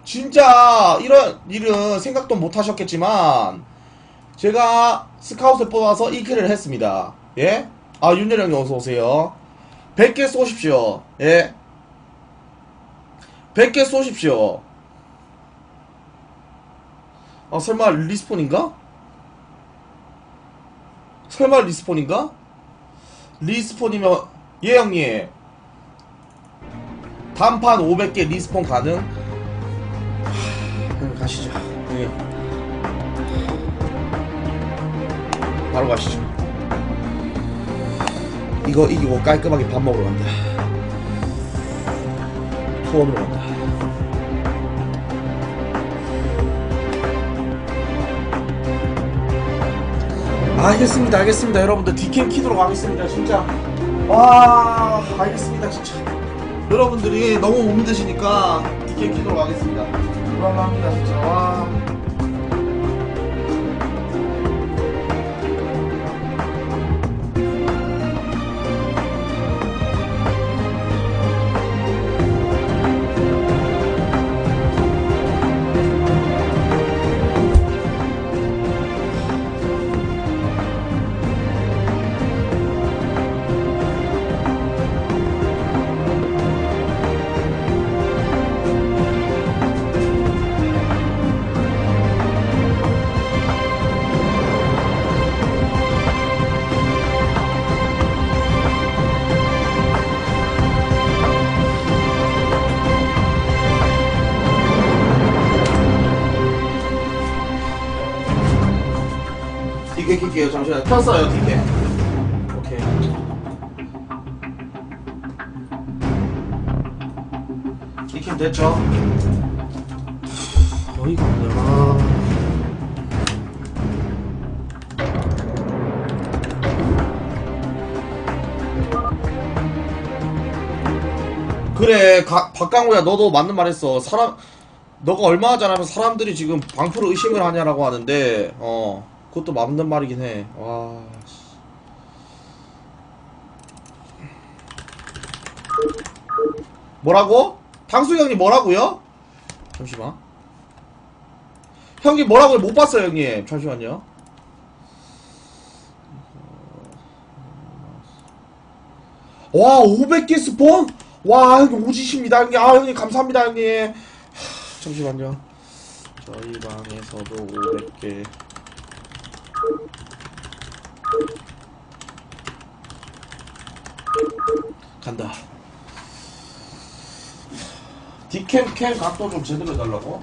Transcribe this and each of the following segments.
진짜 이런 일은 생각도 못 하셨겠지만 제가 스카웃을 뽑아서 1킬을 했습니다. 예? 아, 윤여령님 어서오세요. 100개 쏘십시오. 예? 100개 쏘십시오. 아, 설마 리스폰인가? 설마 리스폰인가? 리스폰이면 예 형님 단판 500개 리스폰 가능? 가시죠. 예. 바로 가시죠. 이거 이기고 깔끔하게 밥 먹으러 간다. 투원으로 간다. 알겠습니다. 알겠습니다. 여러분들 디캠 키도록 하겠습니다. 진짜 와 알겠습니다. 진짜 여러분들이 너무 못 믿으시니까 디캠 키도록 하겠습니다. 불안합니다 진짜. 와 디캠 킬게요. 잠시만요. 켰어요 디캠. 오케이. 디캠 됐죠? 어이가 없네. 그래 박강호야 너도 맞는 말 했어. 너가 얼마나 잘하면 사람들이 지금 방프로 의심을 하냐라고 하는데 그것도 맞는 말이긴 해. 와. 뭐라고? 탕수 형님 뭐라고요? 잠시만. 형님 뭐라고요? 못 봤어요 형님. 잠시만요. 와 500개 스폰? 와 형님 오지십니다 형님. 아 형님 감사합니다 형님. 잠시만요. 저희 방에서도 500개 간다. 디캠 캠 각도 좀 제대로 해달라고?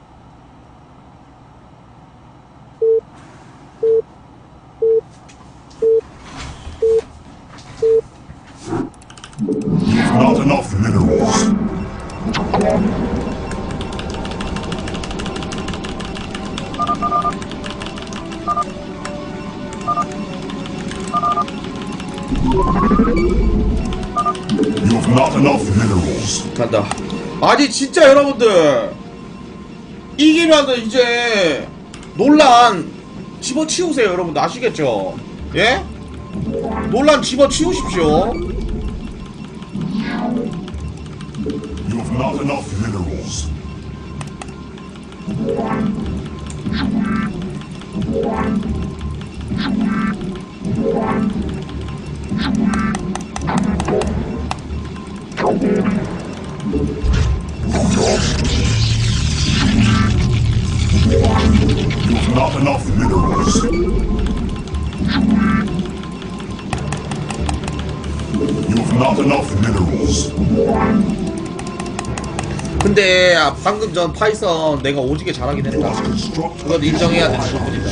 Not enough minerals. You have not enough minerals. 간다. 아니 진짜 여러분들 이기면은 이제 논란 집어치우세요 여러분들. 아시겠죠? 예? 논란 집어치우십시오. You have not enough minerals. You have not enough minerals. You have not enough minerals. 근데 방금 전 파이썬 내가 오지게 잘하긴 했다. 그건 인정해야 되는 부분이다.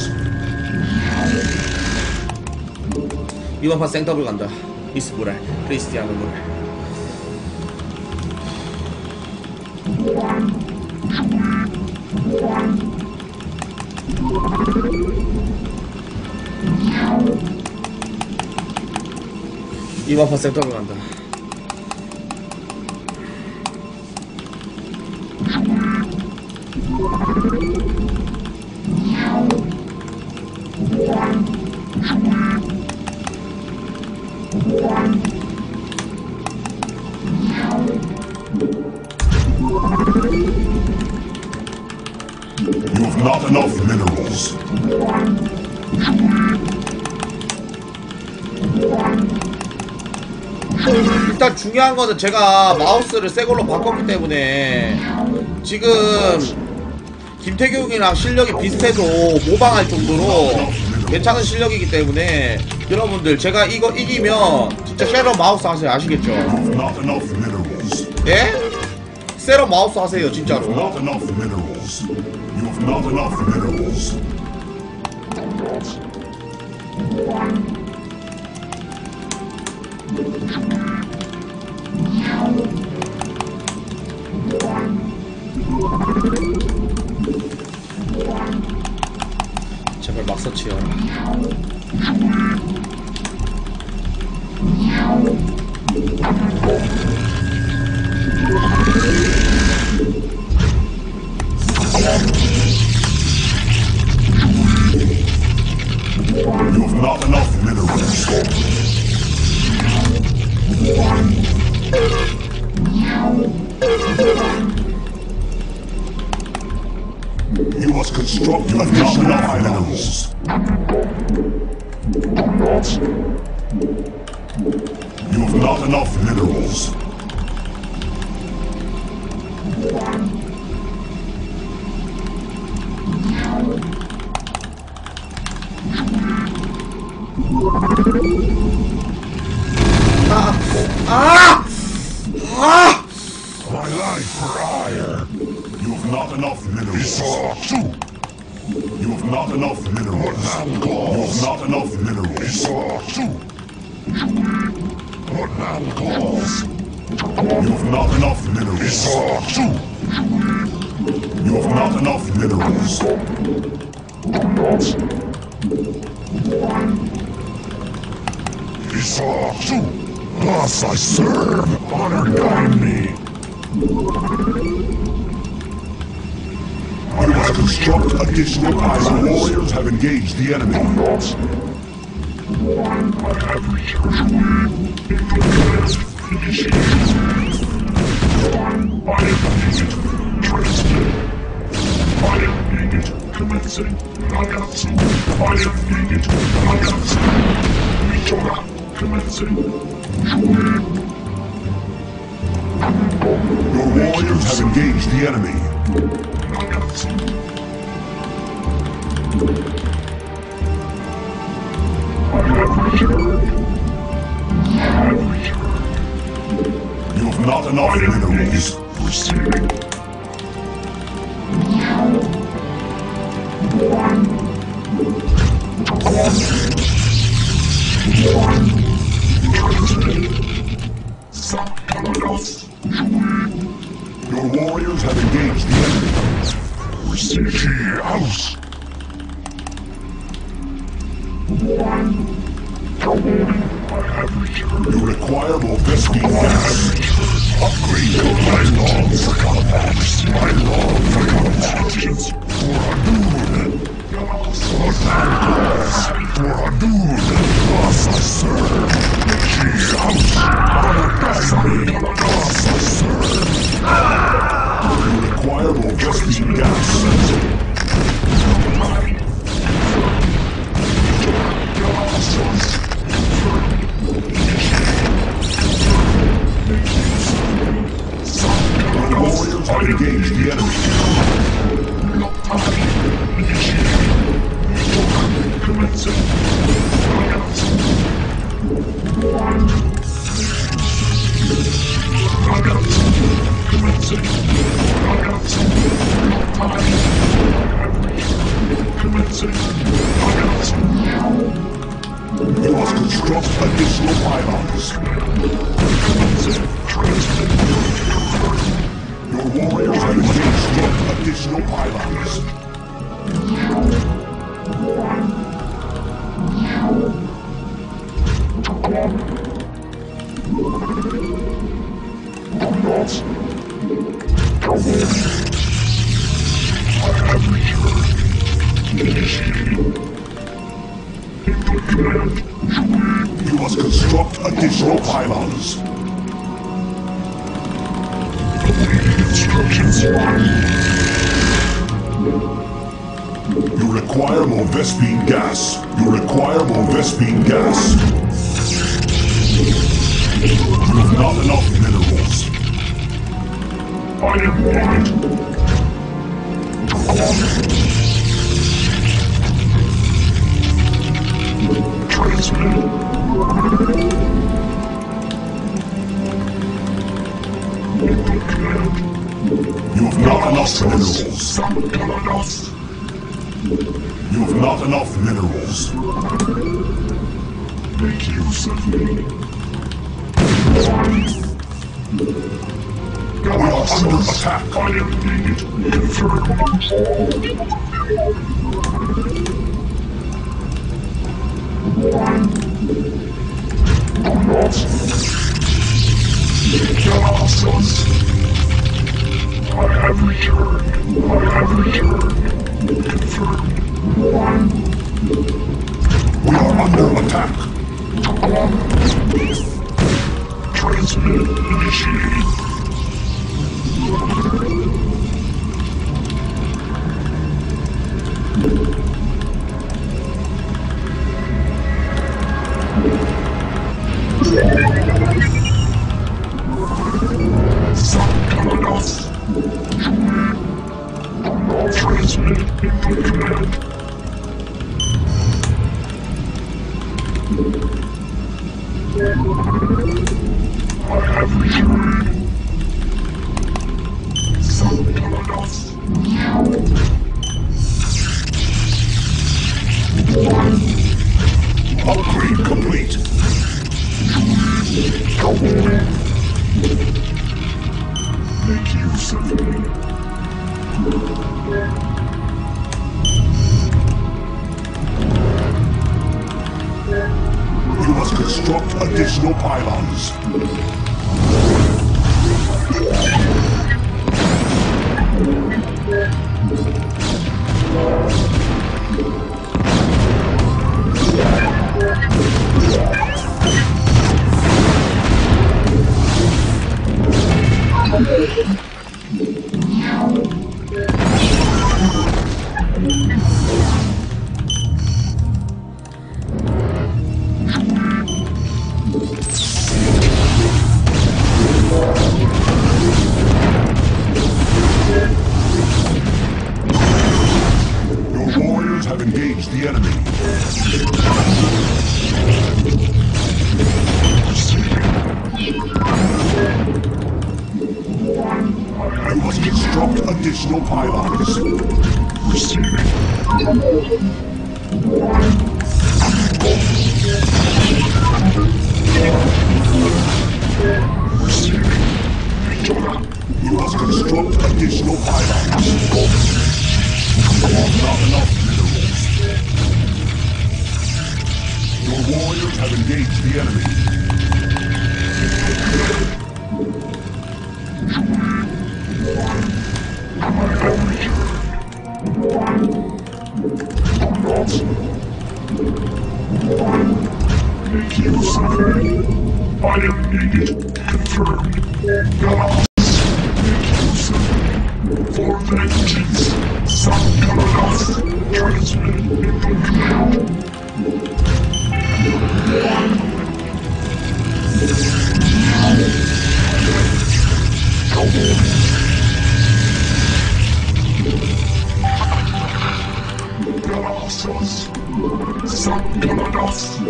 이번 판 생더블 간다. 이스브랄 크리스티아노 물. 이번 판 생더블 간다. not enough minerals. 일단 중요한 거는 제가 마우스를 새 걸로 바꿨기 때문에 지금 김태경이랑 실력이 비슷해도 모방할 정도로 괜찮은 실력이기 때문에 여러분들 제가 이거 이기면 진짜 쉐러 마우스 하세요. 아시겠죠? Not enough minerals. 예? 세러 마우스 하세요 진짜로. Not enough minerals. You have not enough minerals. 제발 막 서치여라. You have not enough minerals. You must construct not enough minerals. You have not enough minerals. My life for hire. You have not enough minerals. You have not enough minerals. You have not enough minerals. You have not enough minerals. You have not enough minerals. Thus I serve, honor guide me. You must construct additional pylons. The warriors have engaged the enemy. I have returned. I am needed. Commencing. Nagatsu. I am needed. Nagatsu. Mitora. Commencing. Your warriors have engaged the enemy. I have returned. You have not enough minerals. Receiving. Your warriors have engaged the enemy. Receive key house. I have returned. You require more Vespi gas. Upgrade your my long for combat. My long for combat. For Hadouken. For Thanos. For Hadouken. Thus I serve. Key house. Honor guide me. Thus I serve. You require more Vespi gas. The warriors have engaged the enemy. You must construct additional pylons. Your warriors have engaged additional pylons. I have returned. You must construct additional pylons. Instructions. require more Vespine gas. You require more Vespine gas. You have not enough minerals. I am needed. Transmitted. You have not enough minerals. You have not enough minerals. Make use of me. We are under attack. I am needed. Confirmed. I have returned. I have returned. Confirmed. We are under attack. Transmit initiated. Transmit input command. I have returned. Upgrade complete. Make use of me. You must construct additional pylons. Your warriors have engaged the enemy. You must construct additional pylons. Receiving. You must construct additional pylons. Not enough minerals. Your warriors have engaged the enemy. Make use of me. I am needed. Confirmed. Make use of me. For vengeance. Sound Kalanos. Transmit input command. Galaxos. Sound Kalanos.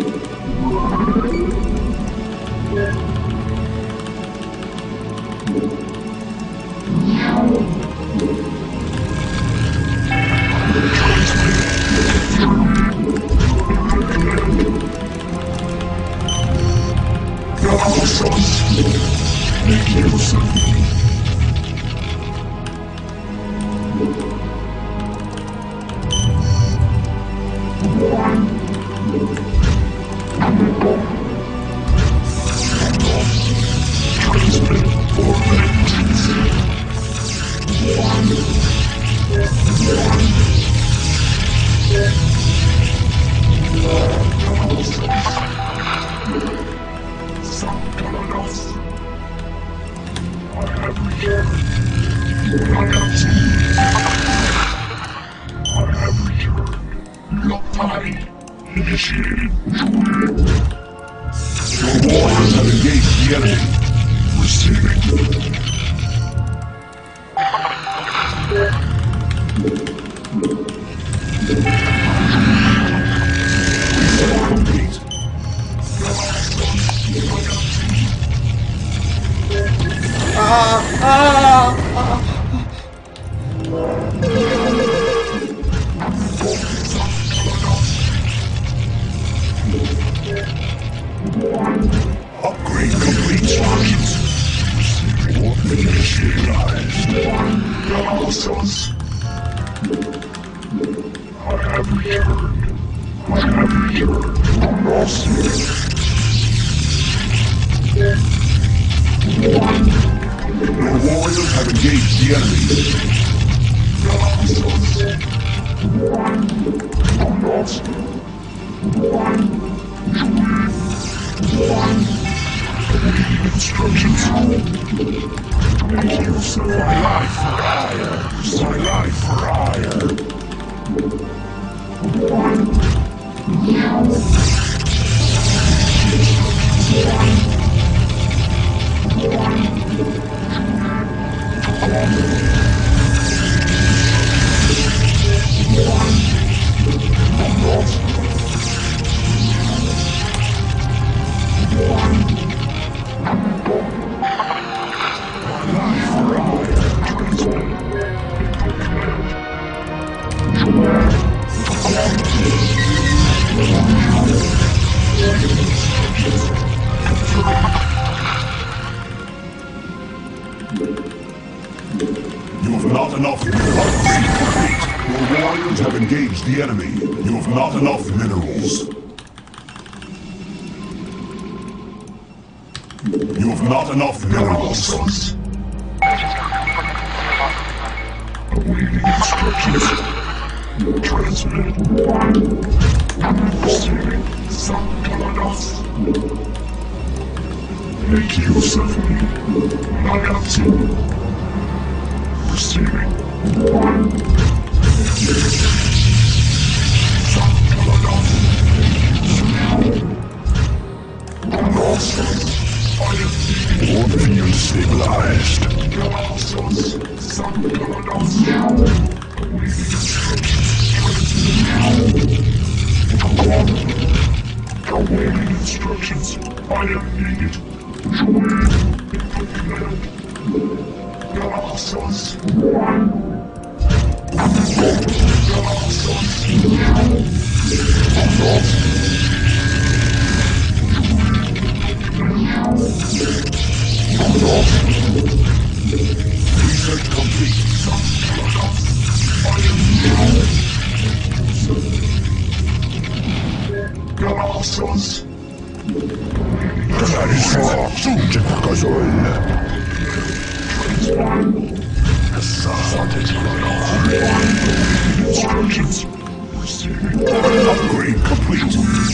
Make use of me. Transmit for vengeance. I have returned. party. Initiated. Your warriors have engaged the enemy. Receiving. Reset complete. Upgrade complete. Initialized. Galaxos. I have returned. I have returned from lost. Your warriors have engaged the enemy. Galaxos. From lost. Instructions. Make use of my life for hire. My life for hire. You have not enough upgrade complete. Your warriors have engaged the enemy. You have not enough minerals. You have not enough minerals. Awaiting instructions. Transmit. Receiving. Sankalados. Make use of me. Nagatsu. Receiving. Sankalados. More field stabilized. Galaxos. Sankalados. Awaiting instructions. Awaiting instructions. I am needed. Command. Galaxos. Research complete. I am needed. Galaxos. Słuchaj, pokazuj. Instructions. Receiving. Upgrade complete.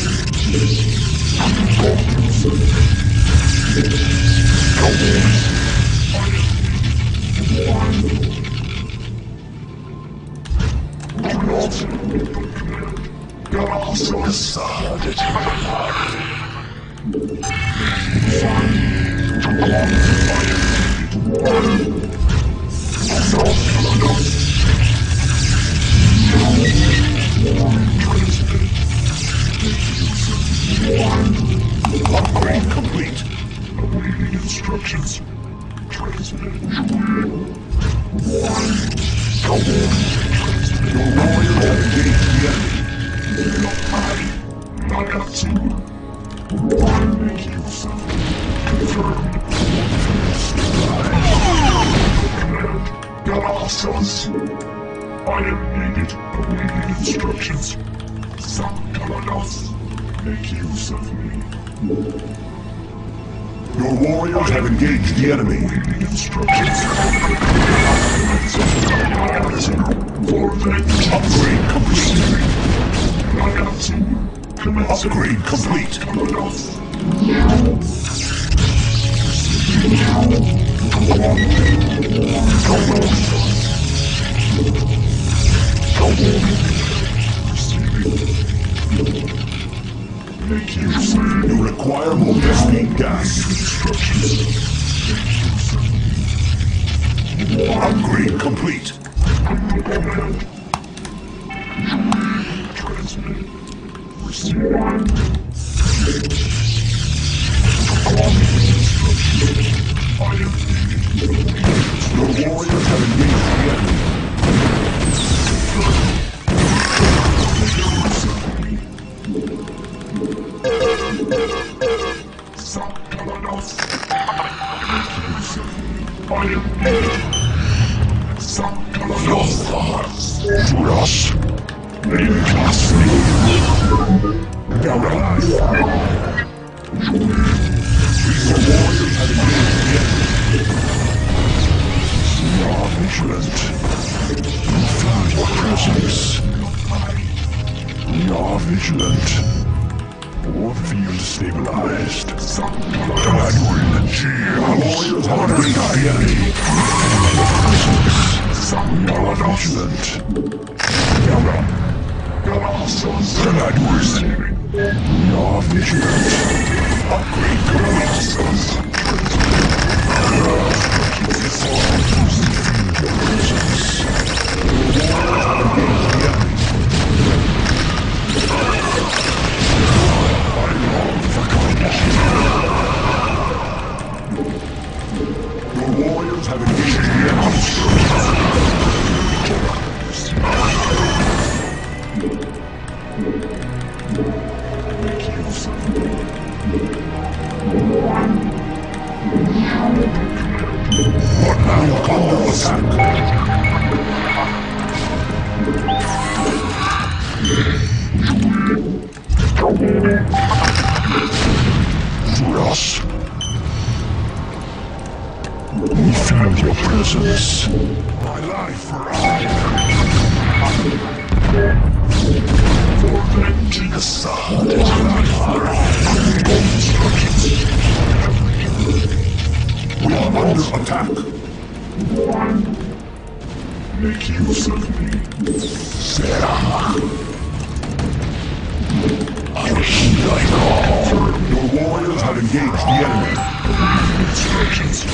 Galaxos. Upgrade complete. Awaiting instructions. Transmit. Your warriors have engaged the enemy. Nagatsu. Make use of it. Confirmed. Command. Galaxos. I am needed. Awaiting instructions. Sankalados. Make use of me. Your warriors have engaged the enemy. Awaiting instructions. Upgrade complete. Upgrade complete. Receiving. Your warriors have engaged the enemy. Your thoughts to us in class. Your warriors have engaged the enemy. You are vigilant. You feel your presence. We are vigilant. War field stabilized. Edwin, warriors have engaged the enemy. We are vigilant. Edwin, we are vigilant. Upgrade complete. Feel your presence. Your warriors have engaged the enemy. Make use of me. But now under attack. Russ. We feel your presence. My life for vengeance Assad is we are under attack. Make use of me. Sarah. I heed thy call. Your warriors have engaged the enemy. Instructions.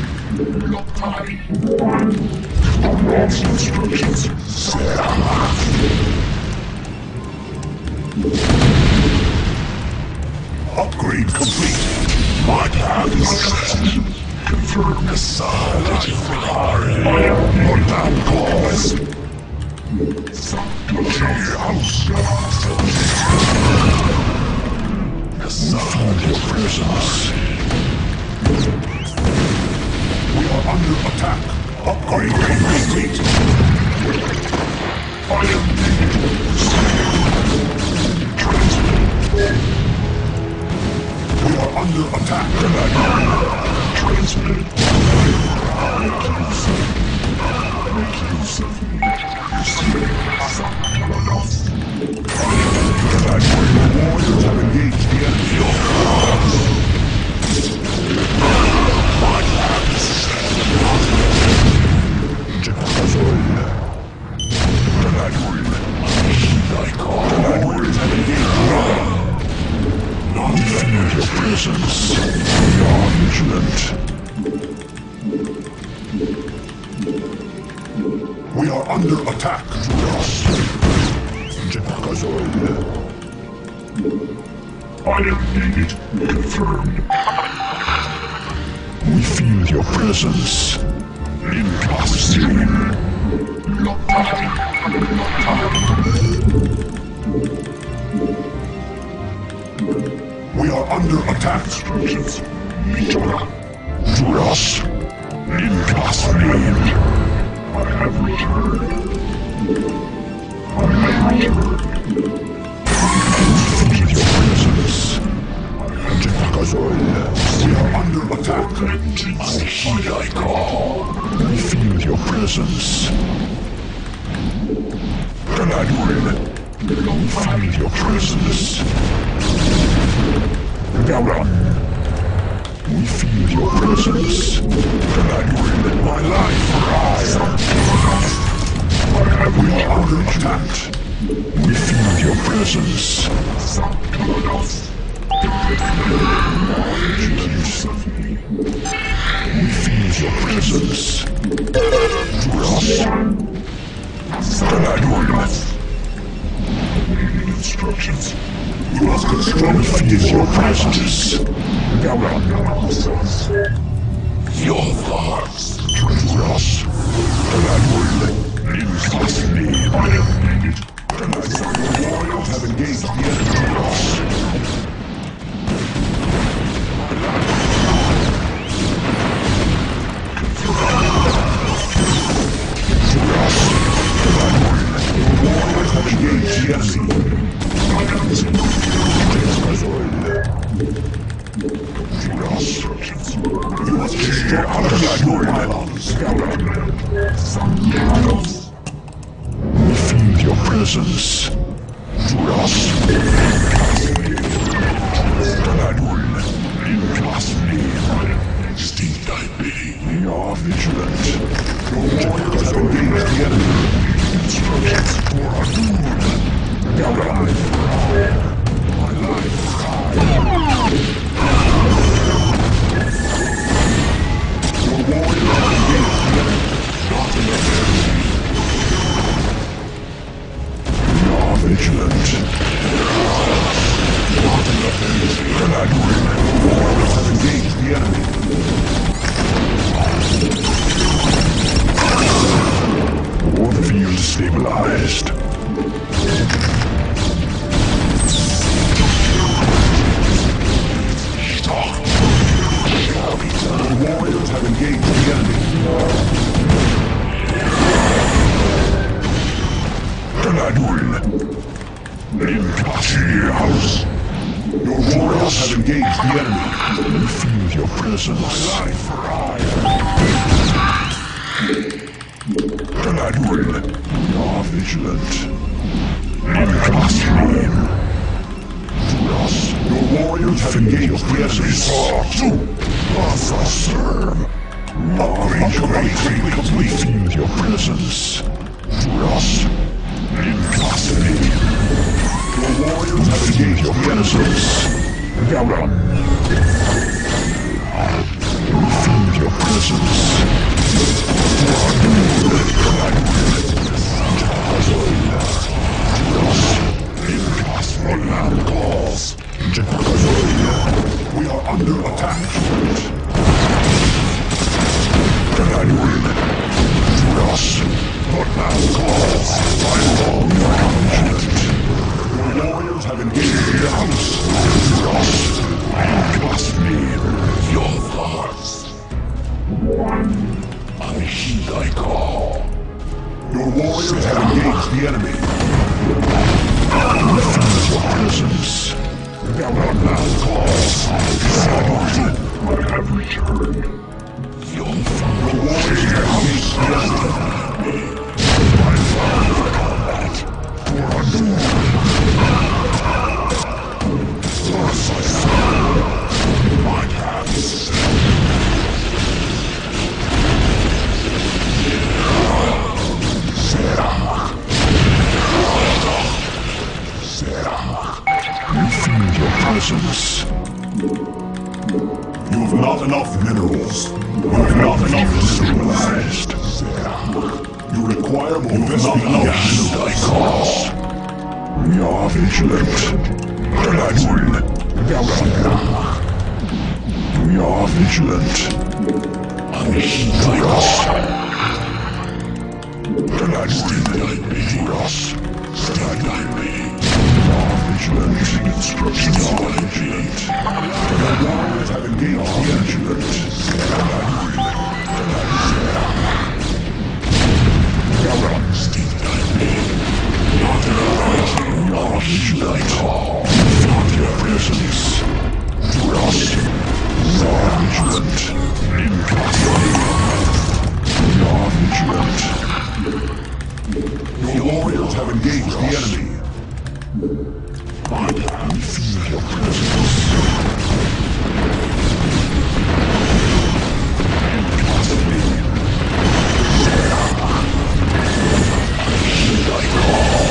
Command's instructions. Sarah. Upgrade complete. My path is set. Confirm Assad is Ferrari. Your land calls. Assad your presence. We are under attack. Upgrade complete. I am we are under attack. Transmit. Make use of me. The warriors have engaged the enemy. Your presence. We are vigilant. We are under attack. I am needed. Confirmed. We feel your presence. In costume. We are under attack. Juras. In costume. I have returned. Feel your presence. We are under attack. I heed thy call. I feel your presence. Grenadwin. Feel your presence. Gowron. We feel your presence. Grenadwin. My life rise. We are under attack. We feel your presence. We feel your presence. Rush. Grenadwin. Instructions. instructions. You must construct your presence. Your thoughts to us. And I will impress me. And I saw your warriors have engaged the enemy. Warriors have engaged the enemy. You must destroy your pylons. Feel your presence. Steve, I pity. We are vigilant. Your warriors have engaged the enemy. Instructions for our doom. My life. Your warriors have engaged the enemy. Not enough energy. We are vigilant. Not enough energy. Your warriors have engaged the enemy. War field stabilized. The warriors have engaged the enemy. House. Your warriors have engaged the enemy. Feel your presence. My life. We are vigilant. Your warriors have engaged the enemy. Serve. Upgrade complete. Feel your presence. Your warriors have engaged the presence. Feel your presence. We are under attack. Your warriors have engaged the house. Trust me. Your thoughts. I heed thy call. Your warriors have engaged the enemy. Feel your presence. I have returned. Your warriors have engaged the enemy. My father for combat. For our doom. My hands. You feel your presence. You have not enough minerals. You have not enough civilized. You require more. You have not enough thy cause. We are vigilant. We are vigilant. I heed thy call. Stand I be. Vigilant. Instructions are vigilant. The warriors have engaged the vigilant. Stand I be. Not in a vigilant. Feel your presence. To us. We are vigilant. We are vigilant. Your warriors have engaged the enemy. I can feel your presence. Trust me. Should I call?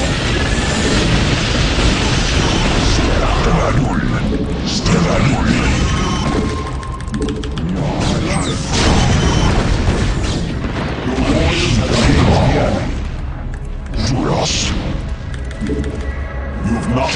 Steranul. Your warriors have engaged the enemy. To us. You have not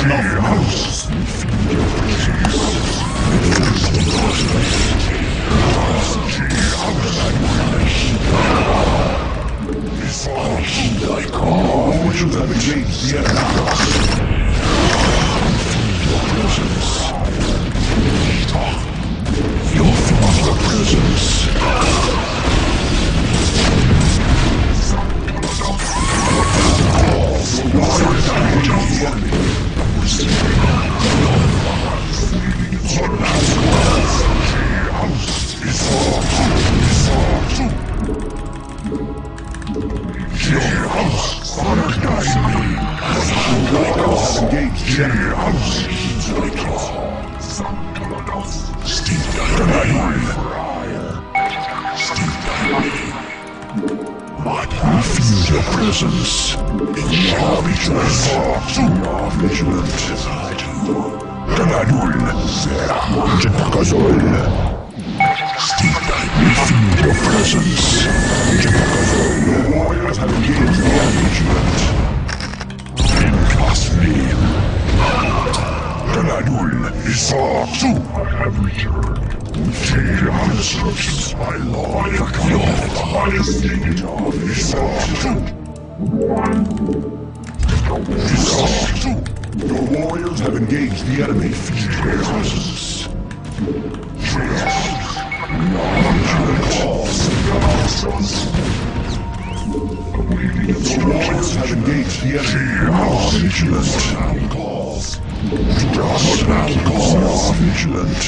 engaged the enemy. We feel your presence. It shall be vigilant. Granadul. Jepakazol. We feel your presence. Jepakazol. The warriors have engaged the vigilant. Trust me. Granadul. Isaksu. I have returned. Jesus, my Lord, the highest stage of Isaksu. The warriors have engaged the enemy. Feel your presence. The warriors have engaged the enemy. Vigilant. Vigilant.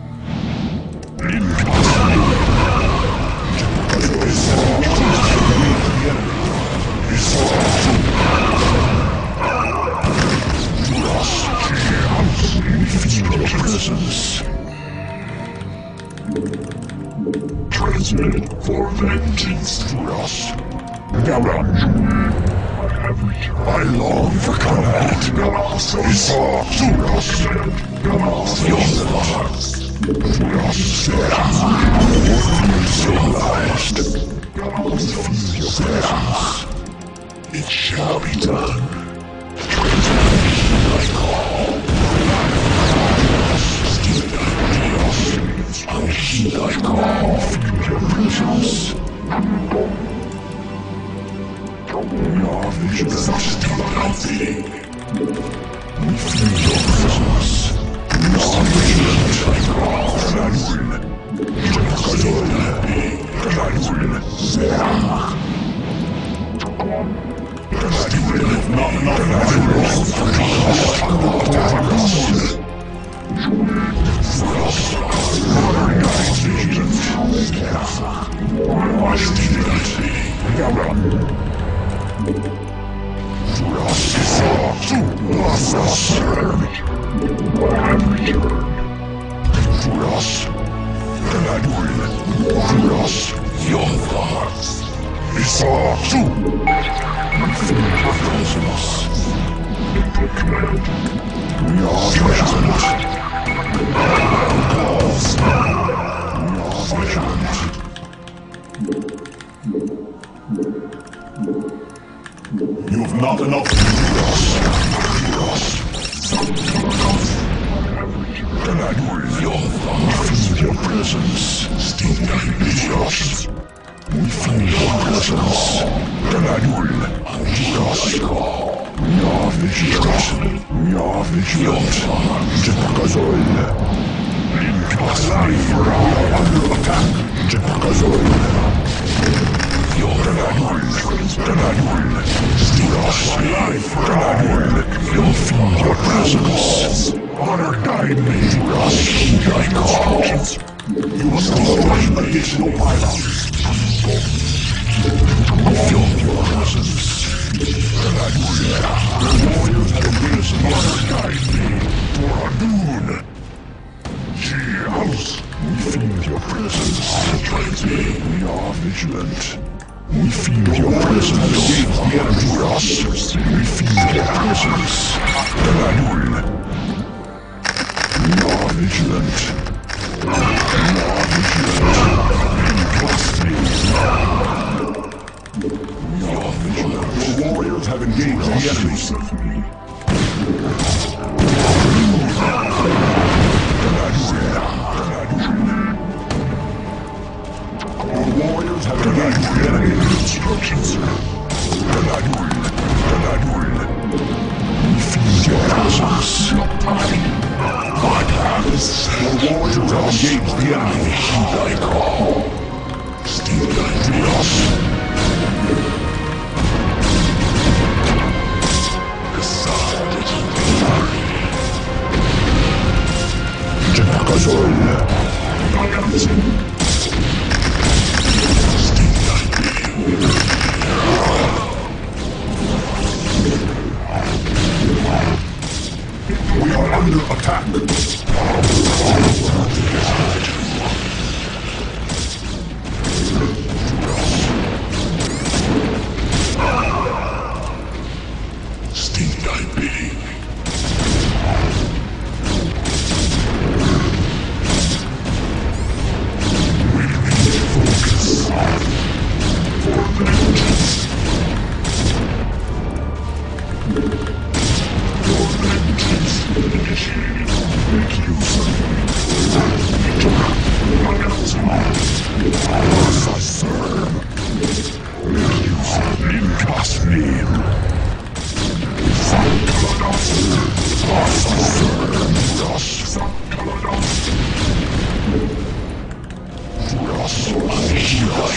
Transmitted for vengeance to us. Garanju. I long for combat. Isaksu. It shall be done. I call. I heed thy call. Feel your presence. Your vigilance. We feel your presence. Your vigilance. I call. Your thoughts. Isaksu. Feel your presence. We are vigilant. You have not enough to your thoughts. Feel your presence. We feel your presence. We are vigilant. We are vigilant. Jepakazol. Alive. We are under attack. Jepakazol. Your alive. You feel your presence. Honor guide me. I call. You must destroy additional pylons. Feel your presence. The warriors have risen. Honor guide me. For a noon. House. We feel your presence. We are vigilant. We feel your presence. We are vigilant. We feel your presence. We are vigilant. The warriors have engaged the enemy. The warriors have engaged the enemy. Instructions. We feel your presence. The warriors have engaged the enemy. I call.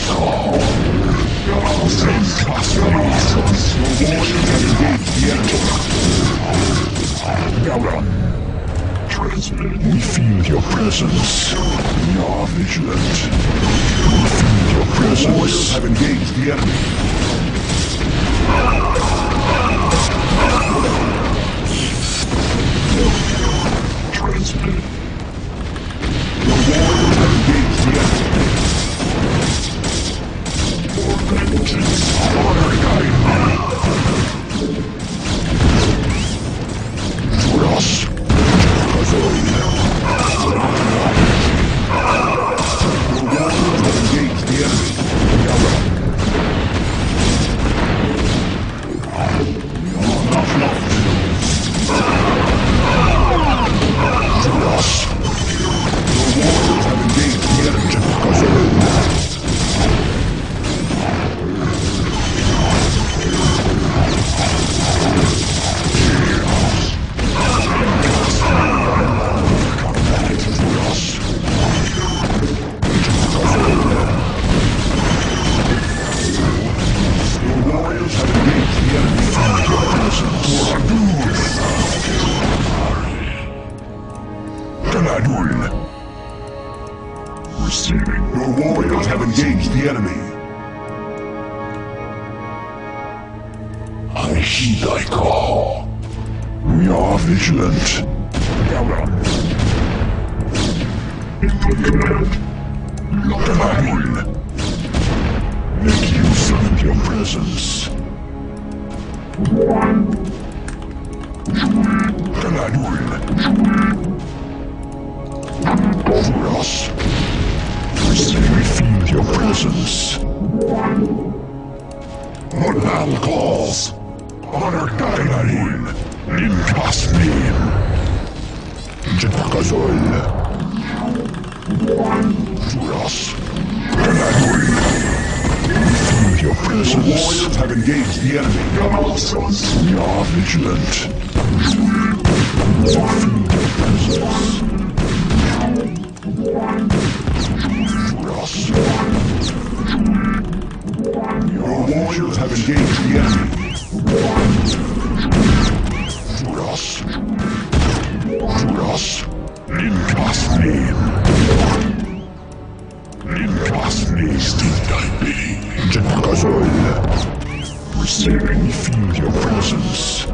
We feel your presence. We are vigilant. We feel your presence. The warriors have engaged the enemy. Transmitted. The warriors have engaged the enemy. For vengeance, honor guide me. For us. The warriors have engaged the enemy. Receiving. Your warriors have engaged the enemy. I heed thy call. We are vigilant. Command. Make use of your presence. For us. We feel your presence. What battle calls? Honor Gainarin. In Kasmin. Jepakazol. For us. We feel your presence. The warriors have engaged the enemy. We are vigilant. We feel your presence. For us. Your warriors have engaged the enemy. For us. For us. In Kasmin. In Kasmin. Still thy bidding. Jepakazol. Receiving. Feel your presence.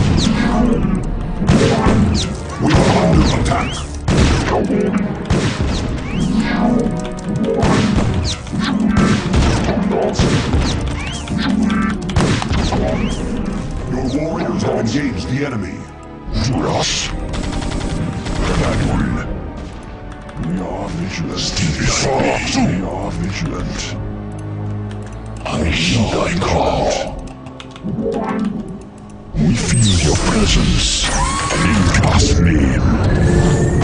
We are under attack. Your warriors have engaged the enemy. For us. Gladwin. We are vigilant. We are vigilant. I heed thy call. We feel your presence. In Kasmin.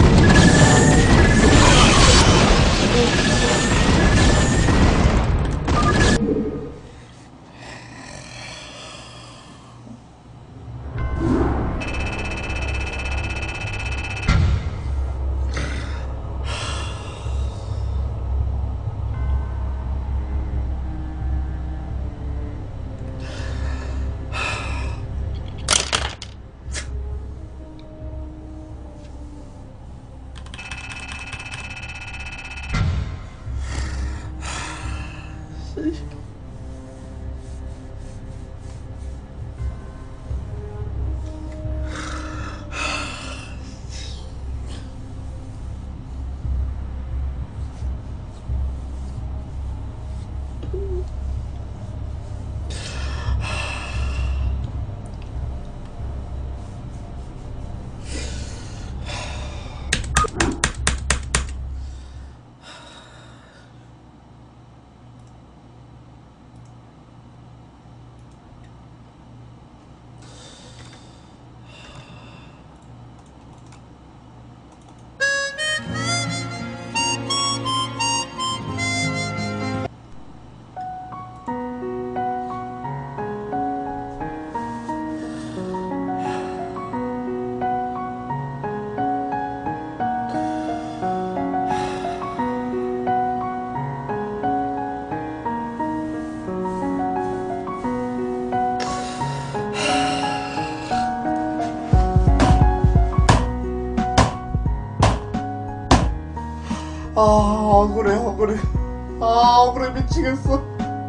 억울해. 아, 억울해 미치겠어.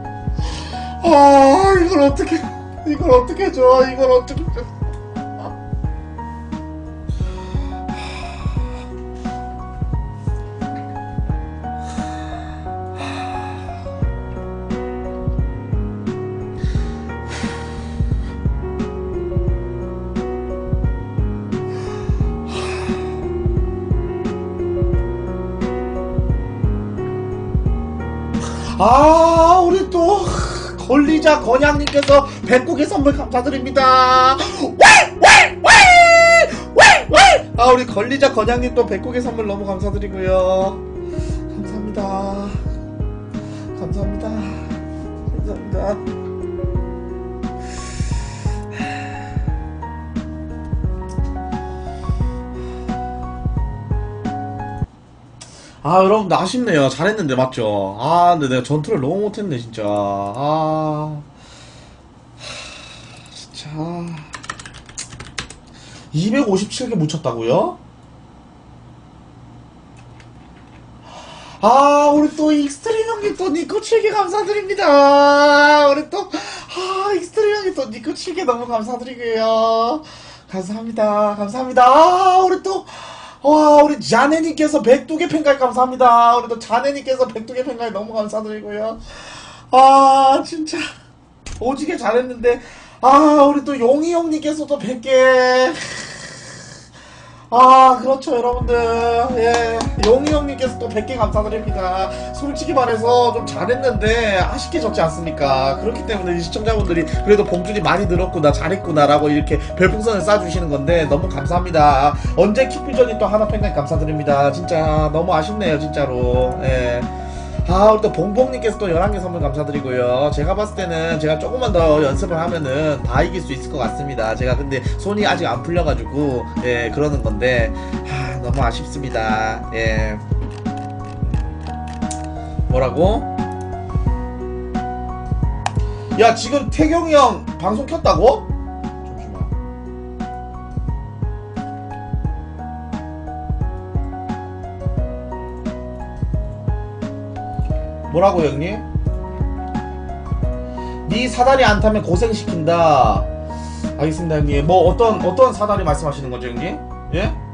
아, 이걸 어떻게 줘. 이걸 어떻게 줘. 아, 우리 또 걸리자 건양님께서 백국의 선물 감사드립니다. 아, 우리 걸리자 건양님 또 백국의 선물 너무 감사드리고요. 감사합니다. 아, 여러분 아쉽네요. 잘했는데 맞죠? 아, 근데 내가 전투를 너무 못했네 진짜. 진짜 257개 묻혔다고요? 아, 우리 또 익스트림 형님 또 니코 7개 감사드립니다. 우리 또 익스트림 형님 또 니코 7개 너무 감사드리고요. 감사합니다. 아, 우리 또 우리 자네님께서 102개 팬가입 감사합니다. 우리 또 자네님께서 102개 팬가입 너무 감사드리고요. 아, 진짜 오지게 잘했는데. 아, 우리 또 용이 형님께서도 100개. 아, 그렇죠 여러분들. 예, 용이 형님께서 또 100개 감사드립니다. 솔직히 말해서 좀 잘했는데 아쉽게 졌지 않습니까? 그렇기 때문에 시청자분들이 그래도 봉준이 많이 늘었구나, 잘했구나 라고 이렇게 별풍선을 쏴주시는 건데 너무 감사합니다. 언제 킥뷰전이 또 하나 팬가입 감사드립니다. 진짜 너무 아쉽네요 진짜로. 예. 아, 우리 또 봉봉님께서 또 11개 선물 감사드리고요. 제가 봤을 때는 제가 조금만 더 연습을 하면은 다 이길 수 있을 것 같습니다. 제가 근데 손이 아직 안 풀려가지고 예, 그러는 건데 너무 아쉽습니다. 예. 뭐라고? 야, 지금 태경이 형 방송 켰다고? 뭐라고 형님? 네 사다리 안 타면 고생시킨다. 알겠습니다 형님. 뭐 어떤 사다리 말씀하시는 거죠 형님? 예?